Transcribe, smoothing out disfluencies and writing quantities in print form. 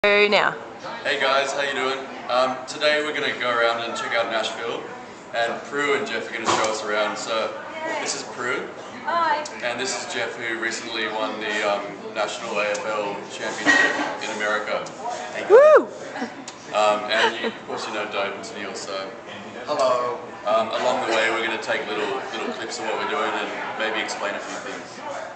Now. Hey guys, how you doing? Today we're going to go around and check out Nashville, and Prue and Jeff are going to show us around. So this is Prue, and this is Jeff, who recently won the National AFL Championship in America. Woo! And of course you know Dobe and Tenielle, so hello. Along the way we're going to take little clips of what we're doing and maybe explain a few things.